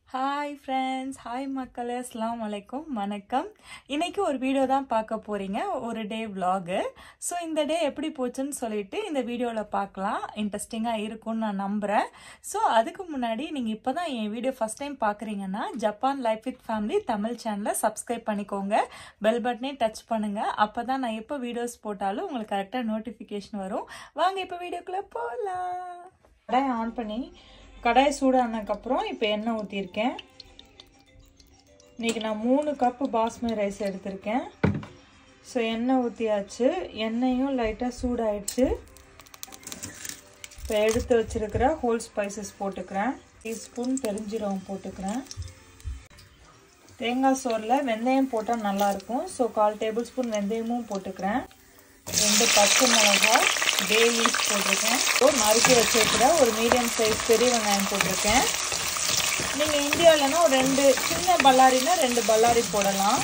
Hi friends, hi makkalae, assalamu alaikum, வணக்கம். இன்னைக்கு ஒரு வீடியோ தான் பார்க்க போறீங்க, ஒரு டே vlog. சோ இந்த டே எப்படி போச்சுன்னு சொல்லிட்டு இந்த வீடியோல பார்க்கலாம். இன்ட்ரஸ்டிங்கா இருக்கும்னு நான் நம்புறேன். சோ அதுக்கு முன்னாடி நீங்க இப்பதான் என் வீடியோ ஃபர்ஸ்ட் டைம் பார்க்கறீங்கன்னா Japan life with family Tamil சேனலை சப்ஸ்கிரைப் பண்ணிக்கோங்க. பெல் பட்டனை டச் பண்ணுங்க. அப்பதான் நான் எப்போ வீடியோஸ் போட்டாலும் உங்களுக்கு கரெக்ட்டா நோட்டிஃபிகேஷன் வரும். வாங்க இப்போ வீடியோக்குள்ள போலாம். கடாயை ஆன் பண்ணி கடாய் சூடானதுக்கு அப்புறம் இப்போ எண்ணெய் ஊற்றிருக்கேன். இன்றைக்கி நான் 3 கப்பு பாஸ்மதி ரைஸ் எடுத்திருக்கேன். ஸோ எண்ணெய் ஊற்றியாச்சு. எண்ணெயும் லைட்டாக சூடாயிடுச்சு. இப்போ எடுத்து வச்சுருக்கிற ஹோல் ஸ்பைசஸ் போட்டுக்கிறேன். டீஸ்பூன் பெருஞ்சீரகம் போட்டுக்கிறேன். தேங்காய் சோறில் வெந்தயம் போட்டால் நல்லாயிருக்கும். ஸோ 1/4 டேபிள் ஸ்பூன் வெந்தயமும் போட்டுக்கிறேன். 2 பச்சை மிளகாய் பே லீஃப் போட்டிருக்கேன். நறுக்கி வச்சிருக்கிற ஒரு மீடியம் சைஸ் பெரிய வெங்காயம் போட்டிருக்கேன். நீங்கள் இந்தியாவிலனா ஒரு 2 சின்ன பல்லாரினா 2 பல்லாரி போடலாம்.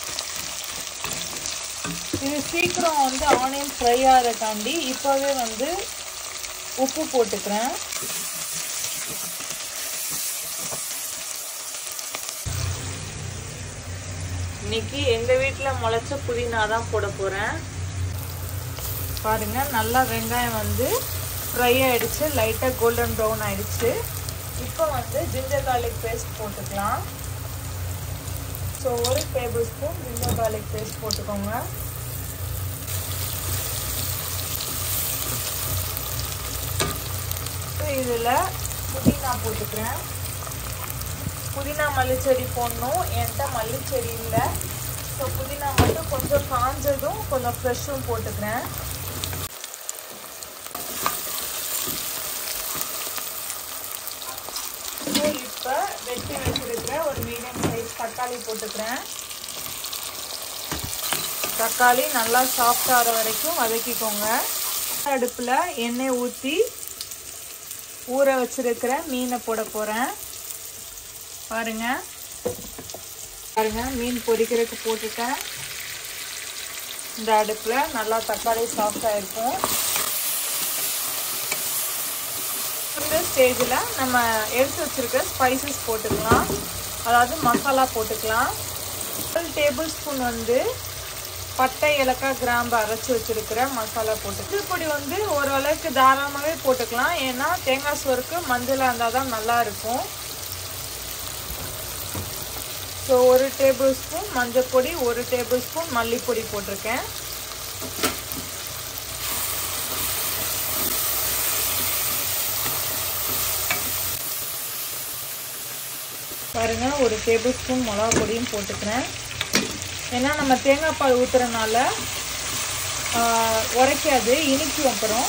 இது சீக்கிரம் ஆனியன் ஃப்ரை ஆகிறக்காண்டி இப்போவே உப்பு போட்டுக்கிறேன். இன்னைக்கு எங்கள் வீட்டில் முளைச்ச புதினா தான் போட போகிறேன். பாருங்க, நல்லா வெங்காயம் ஃப்ரை ஆயிடுச்சு. லைட்டாக கோல்டன் ப்ரௌன் ஆயிடுச்சு. இப்போ ஜிஞ்சர் கார்லிக் பேஸ்ட் போட்டுக்கலாம். So 1 table spoon ginger garlic paste போட்டுக்கோங்க. ஸோ இதில் புதினா போட்டுக்கிறேன். புதினா மல்லிச்செடி போடணும். என்கிட்ட மல்லிச்செடி இல்லை. ஸோ புதினா மட்டும் கொஞ்சம் காஞ்சதும் கொஞ்சம் ஃப்ரெஷ்ஷும் போட்டுக்கிறேன். இப்போ வெட்டி வச்சிருக்கிற ஒரு மீடியம் சைஸ் தக்காளி போட்டுக்கிறேன். தக்காளி நல்லா சாஃப்ட் ஆகிற வரைக்கும் வதக்கிக்கோங்க. அடுப்பில் எண்ணெய் ஊற்றி ஊற வச்சிருக்கிற மீனை போட போகிறேன். பாருங்க மீன் பொரிக்கிறதுக்கு போட்டுட்டேன். இந்த அடுப்பில் நல்லா தக்காளி சாஃப்டாக இருக்கும். இந்த ஸ்டேஜில் நம்ம எடுத்து வச்சிருக்க ஸ்பைசஸ் போட்டுக்கலாம். அதாவது மசாலா போட்டுக்கலாம். 1 டேபிள் ஸ்பூன் பட்டை ஏலக்காய் கிராம்பு அரைச்சி வச்சிருக்கிற மசாலா போட்டு இப்படி ஓரளவுக்கு தாராளமாகவே போட்டுக்கலாம். ஏன்னா தேங்காய் சோறுக்கு மஞ்சளாக இருந்தால் தான் நல்லா இருக்கும். ஸோ 1 டேபிள் ஸ்பூன் மஞ்சள் பொடி, 1 டேபிள் ஸ்பூன் மல்லிப்பொடி போட்டிருக்கேன். பாருங்க, 1 டேபிள் ஸ்பூன் மிளகா பொடியும் போட்டுக்கிறேன். ஏன்னா நம்ம தேங்காய் பால் ஊற்றுறதுனால உரைக்காது, இனிக்கும். அப்புறம்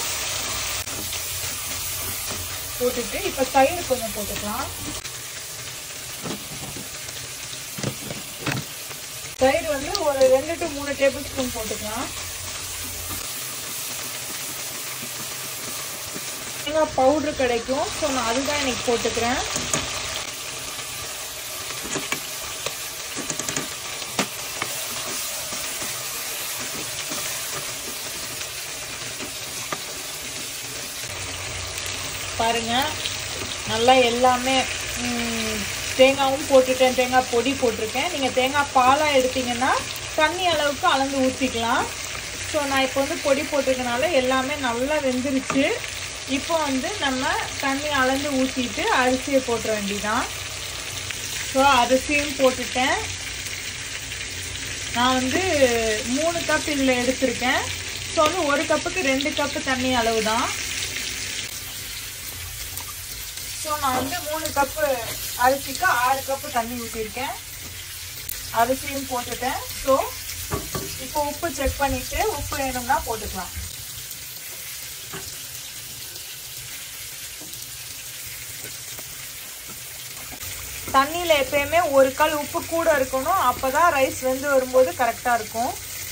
போட்டுட்டு இப்போ தயிர் கொஞ்சம் போட்டுக்கலாம். தயிர் ஒரு 2 to 3 டேபிள் ஸ்பூன் போட்டுக்கலாம். தேங்காய் பவுட்ரு கிடைக்கும். ஸோ நான் அதுதான் இன்னைக்கு போட்டுக்கிறேன். பாருங்க, நல்லா எல்லாமே தேங்காயும் போட்டுட்டேன். தேங்காய் பொடி போட்டிருக்கேன். நீங்கள் தேங்காய் பாலாக எடுத்தீங்கன்னா தண்ணி அளவுக்கு அளந்து ஊற்றிக்கலாம். ஸோ நான் இப்போ பொடி போட்டிருக்கனால எல்லாமே நல்லா வெந்துருச்சு. இப்போ நம்ம தண்ணி அளந்து ஊற்றிட்டு அரிசியை போட்டுற வேண்டியதான். ஸோ அரிசியும் போட்டுட்டேன். நான் 3 கப் இதில் எடுத்திருக்கேன். ஸோ 1 கப்புக்கு 2 கப்பு தண்ணி அளவு தான். ஸோ நான் 3 கப்பு அரிசிக்கு 6 கப்பு தண்ணி ஊற்றிருக்கேன். அரிசியும் போட்டுட்டேன். ஸோ இப்போ உப்பு செக் பண்ணிவிட்டு உப்பு வேணும்னா போட்டுக்கலாம். தண்ணியில் எப்பயுமே 1 கல் உப்பு கூட இருக்கணும். அப்போ தான் ரைஸ் வரும்போது கரெக்டாக இருக்கும்.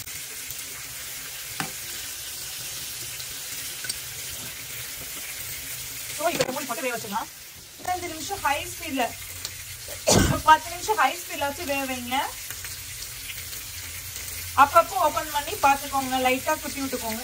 ஸோ இப்போ மூடி போட்டு வேக வச்சுக்கலாம். 5 நிமிஷம் ஹை ஸ்பீடில் 10 நிமிஷம் ஹை ஸ்பீடில் வச்சு வேக வைங்க. அப்பப்போ ஓப்பன் பண்ணி பார்த்துக்கோங்க. லைட்டாக குத்தி விட்டுக்கோங்க.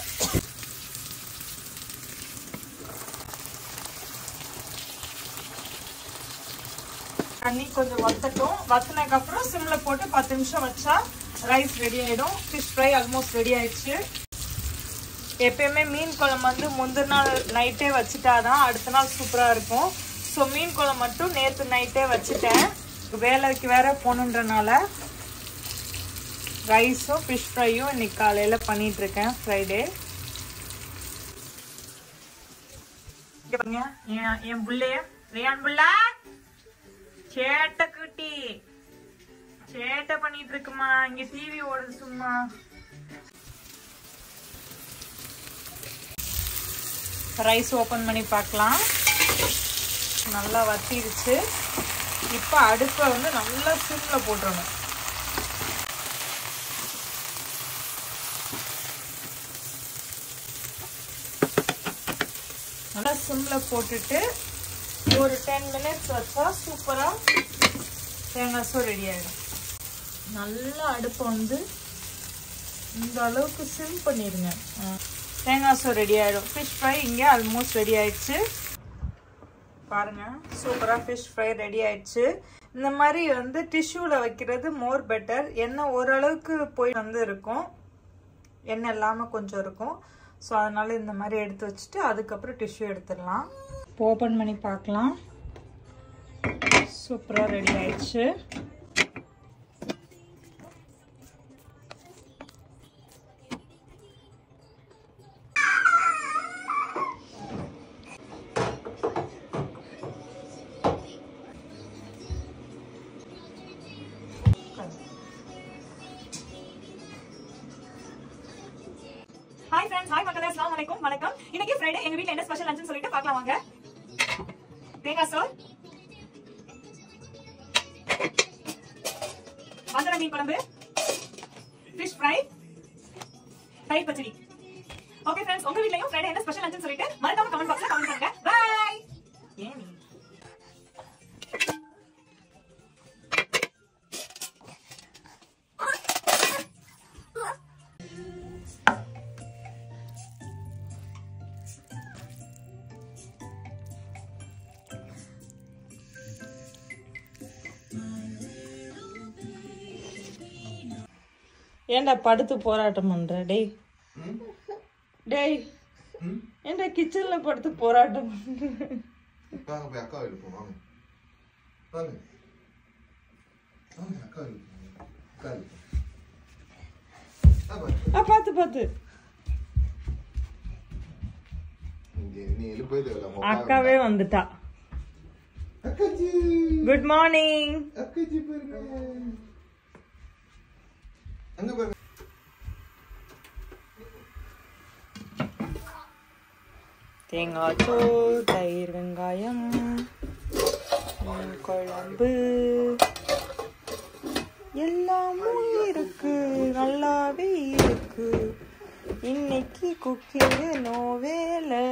தண்ணி கொஞ்சம் வத்தட்டும். வத்தினதுக்கு அப்புறம் சிம்ல போட்டு 10 நிமிஷம் வச்சா ரைஸ் ரெடி ஆயிடும். ஃபிஷ் ஃப்ரை ஆல்மோஸ்ட் ரெடி ஆயிடுச்சு. எப்பயுமே மீன் குழம்பு வந்து முந்தின நாள் நைட்டே வச்சுட்டாதான் அடுத்த நாள் சூப்பரா இருக்கும். ஸோ மீன் குழம்பு மட்டும் நேற்று நைட்டே வச்சுட்டேன். வேலைக்கு வேற போகணுன்றனால ரைஸும் ஃபிஷ் ஃப்ரையும் இன்னைக்கு காலையில பண்ணிட்டு இருக்கேன். ஃப்ரைடே என் புள்ளைய ரியான் புள்ள சேட்டை குட்டி சேட்டை பண்ணிட்டு இருக்குமா. இங்க டிவி ஓடுது சும்மா. ரைஸ் ஓபன் பண்ணி பார்க்கலாம். நல்லா வத்திடுச்சு. இப்ப அடுப்பை வந்து நல்லா சிம்ல போட்டுறணும். நல்லா சிம்ல போட்டுட்டு ஒரு 10 மினிட்ஸ் வச்சா சூப்பரா தேங்காய் சோறு ரெடி ஆயிடும். நல்லா அடுப்பை வந்து இந்த அளவுக்கு சிம் பண்ணிடுங்க. தேங்காய் சோறு ரெடி ஆயிடும். ஃபிஷ் ஃப்ரை இங்கே ஆல்மோஸ்ட் ரெடி ஆயிடுச்சு. பாருங்க சூப்பரா ஃபிஷ் ஃப்ரை ரெடி ஆயிடுச்சு. இந்த மாதிரி வந்து டிஷ்யூல வைக்கிறது மோர் பெட்டர். எண்ணெய் ஓரளவுக்கு போய் வந்து இருக்கும், எண்ணெய் இல்லாம கொஞ்சம் இருக்கும். ஸோ அதனால இந்த மாதிரி எடுத்து வச்சுட்டு அதுக்கப்புறம் டிஷ்யூ எடுத்துடலாம். ஓப்பன் பண்ணி பார்க்கலாம். சூப்பரா ரெடி ஆயிடுச்சு. Hi friends, hi makkalae, assalamu alaikum, வணக்கம். இன்னைக்கு ஃப்ரைடே எங்க வீட்ல என்ன ஸ்பெஷல் லஞ்ச்னு சொல்லிட்டு பார்க்கலாம் வாங்க. தேங்காய் சோறு, வந்தர மீன் குழம்பு, ஃபிஷ் ஃப்ரை, தயிர் பச்சடி. ஓகே फ्रेंड्स, உங்க வீட்லயும் ஃப்ரைடே என்ன ஸ்பெஷல் லஞ்ச்னு சொல்லிட்டு மறக்காம கமெண்ட் பாக்ஸ்ல கமெண்ட் பண்ணுங்க. பை. ஏனி ஏன்டா படுத்து போராட்டம் பண்ற? டேய் டேய் ஏன்டா கிச்சன்ல படுத்து போராட்டம் பண்ற? வாங்க போய் அக்கா வீட்டுக்கு போவோம். வாங்க வாங்க அக்கா வீட்டுக்கு அக்கா வீட்டுக்கு பாத்து பாத்து இங்க நீ எழுப்பவே அக்காவே வந்துட்டா. அக்காஜி குட் மார்னிங். அக்காஜி பாருங்க அங்க பாருங்க. தேங்காய் சோறு, தயிர், வெங்காயம், மீன் குழம்பு எல்லாமும் இருக்கு, நல்லாவே இருக்கு. இன்னைக்கு குக்கிங் நோ வேலை.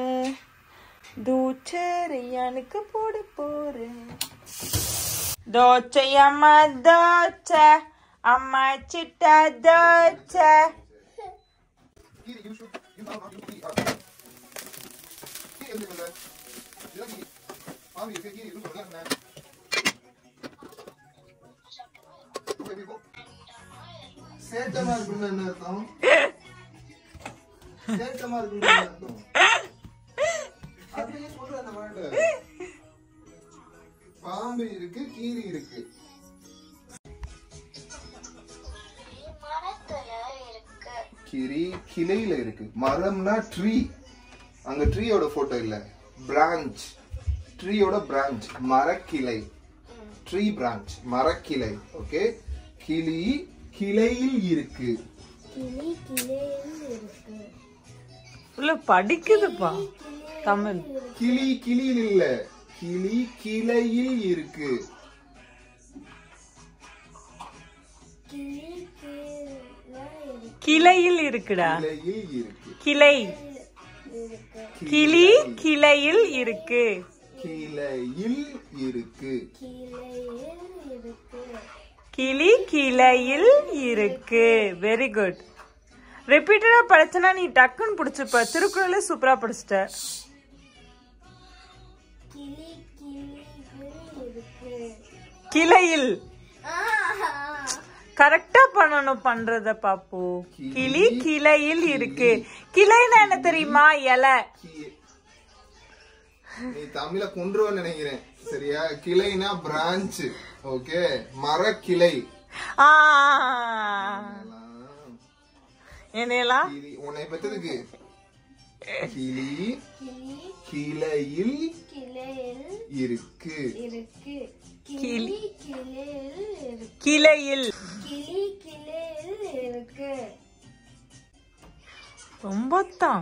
தோச்சை எனக்கு போட போறேன். தோச்சை அம்மா தோச்சை, அம்மா சிட்டா தோச்சை. சேட்டமா இருக்குன்னு என்ன அர்த்தம்? சேட்டமா இருக்குன்னு என்ன அர்த்தம்? அப்படியே சொல்ற அந்த வேர்டு. பாம்பு இருக்கு, கீரி இருக்கு. கீரி கிளையில இருக்கு. மரம்னா ட்ரீ. அங்க ட்ரீயோட போட்டோ இல்ல, பிரான்ச். ட்ரீயோட பிரான்ச் மரக்கிளை. ட்ரீ பிரான்ச் மரக்கிளை. ஓகே. கிளி கிளையில் இருக்கு. கிளி கிளையில் இருக்கு. உள்ள படிக்குதுப்பா தமிழ். கிளி கிளியில் இல்ல, கிளி கிளையில் இருக்கு. கிளையில் இருக்குடா. கிளையில் இருக்கு. கிளை. கிளி கிளையில் இருக்கு. கிளையில் இருக்கு. கிளி கிளையில் இருக்கு. Very good. ரிப்பீட்டடா படிச்சனா நீ டக்குன்னு பிடிச்சுப்ப. திருக்குறளே சூப்பரா படிச்சிட்ட. கிளையில் கரெக்டா பண்ணணும் பண்றத பாப்பு. கிளி கிளையில் இருக்கு. கிளைன்னா என்ன தெரியுமா? இலை. நீ தமிழ கொண்டுருவன்னு நினைக்கிறேன். சரியா? கிளைனா பிரான்ச். ஓகே, மர கிளை. என்னையெல்லாம் உன்னை பத்ததுக்கு கிளி கிளையில் இருக்கு. கிளையில் ரொம்ப தான்.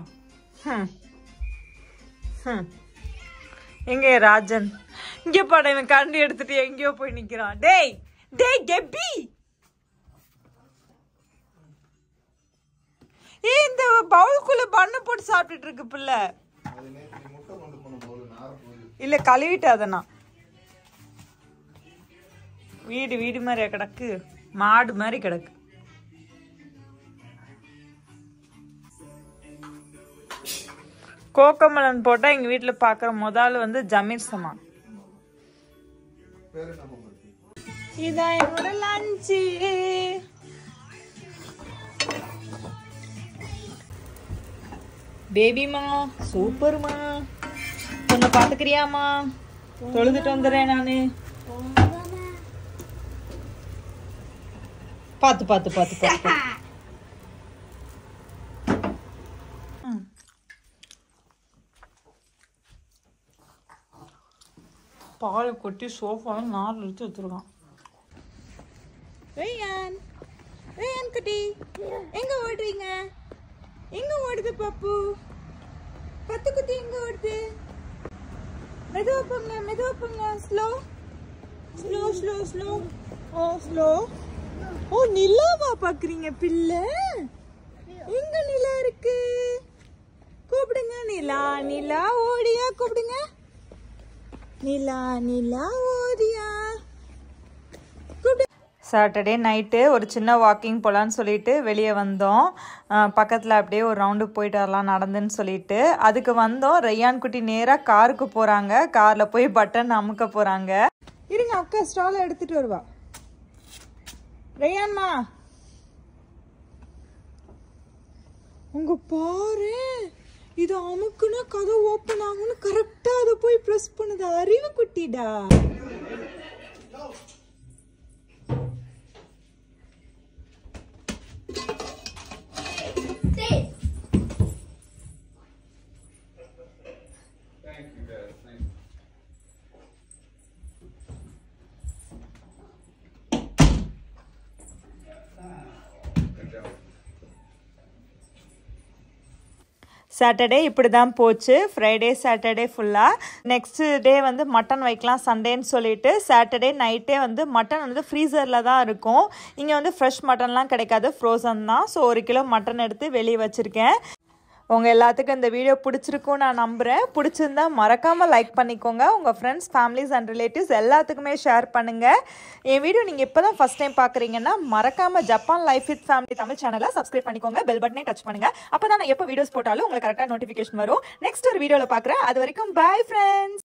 எங்க ராஜன்? இங்க பாட இவன் கரண்டி எடுத்துட்டு எங்கேயோ போய் நிக்கிறான். டேய் டேய் கெப்பி, இந்த பவுலுக்குள்ள பண்ணு போட்டு சாப்பிட்டுட்டு இருக்கு பிள்ளை. இல்ல கழுவிட்டு அதனா வீடு வீடு மாதிரி கிடக்கு, மாடு மாதிரி கிடக்கு. கோகமலன் போட்டா எங்க வீட்டுல பாக்குற முதல்ல வந்து ஜமீர் சமான். இதான் என்னோட லஞ்சு. பேபிமா சூப்பர்மா. உன்னை பாத்துக்கிறியாமா? தொழுதுட்டு வந்துடுறேன் நானு. பாத்து பாத்து பாத்து பாத்து. பாலை கொட்டி சோஃபால நாலு எடுத்து வச்சிருக்கான். ரேயான் ரேயான் குட்டி எங்க ஓடுறீங்க? எங்க ஓடுது பாப்பு? பத்து குட்டி எங்க ஓடுது? மெதுவா போங்க மெதுவா போங்க. Slow slow slow slow. Oh slow. Oh நிலாவா பாக்குறீங்க பிள்ளை? எங்க நிலா இருக்கு? கூப்பிடுங்க. நிலா நிலா ஓடியா கூப்பிடுங்க. நிலா நிலா ஓடியா. சாட்டர்டே நைட்டு ஒரு சின்ன வாக்கிங் போகலான்னு சொல்லிட்டு வெளியே வந்தோம். பக்கத்தில் அப்படியே ஒரு ரவுண்டு போயிட்டு வரலாம் நடந்துன்னு சொல்லிட்டு அதுக்கு வந்தோம். ரெய்யான் குட்டி நேராக காருக்கு போகிறாங்க. காரில் போய் பட்டன் அமுக்க போகிறாங்க. இருங்க அக்கா ஸ்டாலை எடுத்துகிட்டு வருவா. ரெய்யான்மா உங்க பாரு, இது அமுக்குன்னா கதை ஓப்பன் ஆகும்னு கரெக்டாக அதை போய் ப்ரெஸ் பண்ணுது. அறிவு குட்டிடா. சாட்டர்டே இப்படி தான் போச்சு. ஃப்ரைடே சாட்டர்டே ஃபுல்லாக. நெக்ஸ்ட் டே வந்து மட்டன் வைக்கலாம் சண்டேன்னு சொல்லிட்டு சாட்டர்டே நைட்டே வந்து மட்டன் வந்து ஃப்ரீசரில் தான் இருக்கும். இங்கே வந்து ஃப்ரெஷ் மட்டன்லாம் கிடைக்காது, ஃப்ரோசன் தான். ஸோ 1 கிலோ மட்டன் எடுத்து வெளியே வச்சுருக்கேன். உங்கள் எல்லாத்துக்கும் இந்த வீடியோ பிடிச்சிருக்கும் நான் நம்புகிறேன். பிடிச்சிருந்தா மறக்காமல் லைக் பண்ணிக்கோங்க. உங்கள் ஃப்ரெண்ட்ஸ் ஃபேமிலிஸ் அண்ட் ரிலேட்டிவ்ஸ் எல்லாத்துக்குமே ஷேர் பண்ணுங்கள். என் வீடியோ நீங்கள் இப்போ தான் ஃபஸ்ட் டைம் பார்க்குறீங்கன்னா மறக்காமல் Japan life with family Tamil சேனலை சப்ஸ்கிரைப் பண்ணிக்கோங்க. பெல் பட்டனே டச் பண்ணுங்கள். அப்போ தான் நான் எப்போ வீடியோஸ் போட்டாலும் உங்களுக்கு கரெக்டாக நோட்டிஃபிகேஷன் வரும். நெக்ஸ்ட் ஒரு வீடியோவில் பார்க்குறேன். அது வரைக்கும் பாய் ஃப்ரெண்ட்ஸ்.